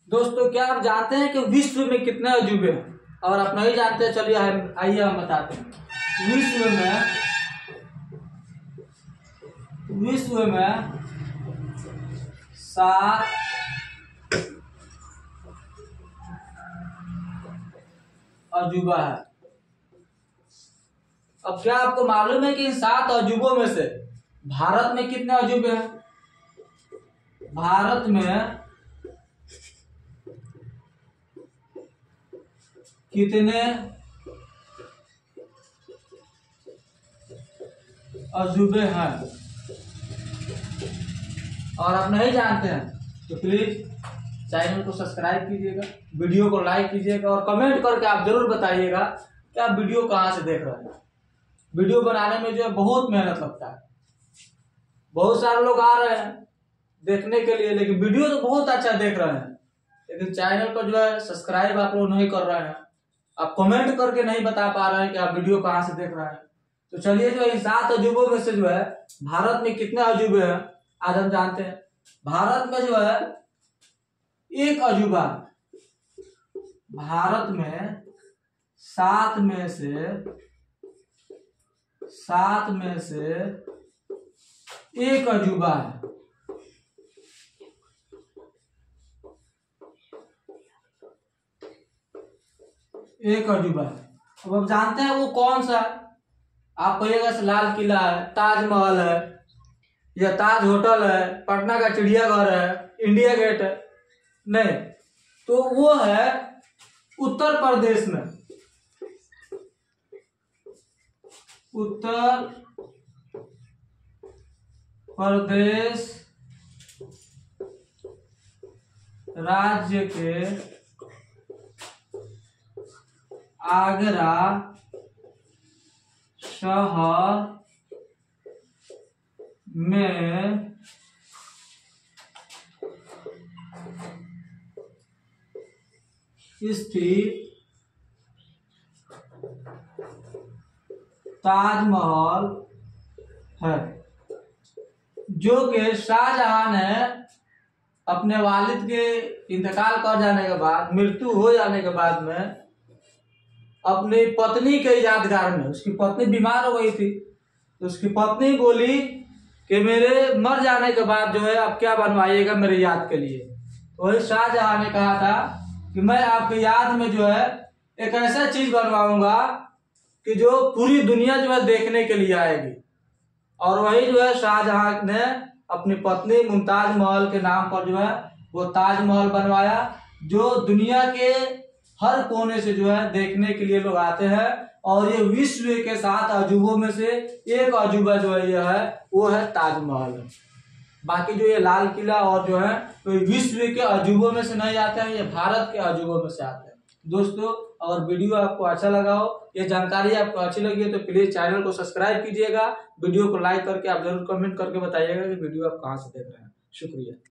दोस्तों क्या आप जानते हैं कि विश्व में कितने अजूबे हैं? और आप नहीं जानते, चलिए आइए हम बताते हैं। विश्व में 7 अजूबा है। अब क्या आपको मालूम है कि इन 7 अजूबों में से भारत में कितने अजूबे हैं? भारत में कितने अजूबे हैं? और आप नहीं जानते हैं तो प्लीज चैनल को सब्सक्राइब कीजिएगा, वीडियो को लाइक कीजिएगा और कमेंट करके आप जरूर बताइएगा कि आप वीडियो कहाँ से देख रहे हैं। वीडियो बनाने में जो है बहुत मेहनत लगता है। बहुत सारे लोग आ रहे हैं देखने के लिए, लेकिन वीडियो तो बहुत अच्छा देख रहे हैं, लेकिन चैनल पर जो है सब्सक्राइब आप लोग नहीं कर रहे हैं। आप कमेंट करके नहीं बता पा रहे हैं कि आप वीडियो कहाँ से देख रहे हैं। तो चलिए जो इन 7 अजूबों में से जो है भारत में कितने अजूबे हैं आज हम जानते हैं। भारत में जो है 1 अजूबा। भारत में 7 में से 1 अजूबा है। एक अजूबा है। अब आप जानते हैं वो कौन सा है? आप कहिएगा लाल किला है, ताजमहल है, या ताज होटल है, पटना का चिड़ियाघर है, इंडिया गेट है। नहीं, तो वो है उत्तर प्रदेश में। उत्तर प्रदेश राज्य के आगरा शहर में स्थित ताजमहल है, जो कि शाहजहां ने अपने वालिद के इंतकाल कर जाने के बाद, मृत्यु हो जाने के बाद में अपनी पत्नी के यादगार में, उसकी पत्नी बीमार हो गई थी, तो उसकी पत्नी बोली कि मेरे मर जाने के बाद जो है आप क्या बनवाइएगा मेरे याद के लिए। तो वही शाहजहां ने कहा था कि मैं आपके याद में जो है एक ऐसा चीज बनवाऊंगा कि जो पूरी दुनिया जो है देखने के लिए आएगी। और वही जो है शाहजहां ने अपनी पत्नी मुमताज महल के नाम पर जो है वो ताजमहल बनवाया, जो दुनिया के हर कोने से जो है देखने के लिए लोग आते हैं। और ये विश्व के 7 अजूबों में से 1 अजूबा जो है ये है वो है ताजमहल। बाकी जो ये लाल किला और जो है तो विश्व के अजूबों में से नहीं आते हैं, ये भारत के अजूबों में से आते हैं। दोस्तों अगर वीडियो आपको अच्छा लगा हो, ये जानकारी आपको अच्छी लगी है, तो प्लीज चैनल को सब्सक्राइब कीजिएगा, वीडियो को लाइक करके आप जरूर कमेंट करके बताइएगा कि वीडियो आप कहाँ से देख रहे हैं। शुक्रिया।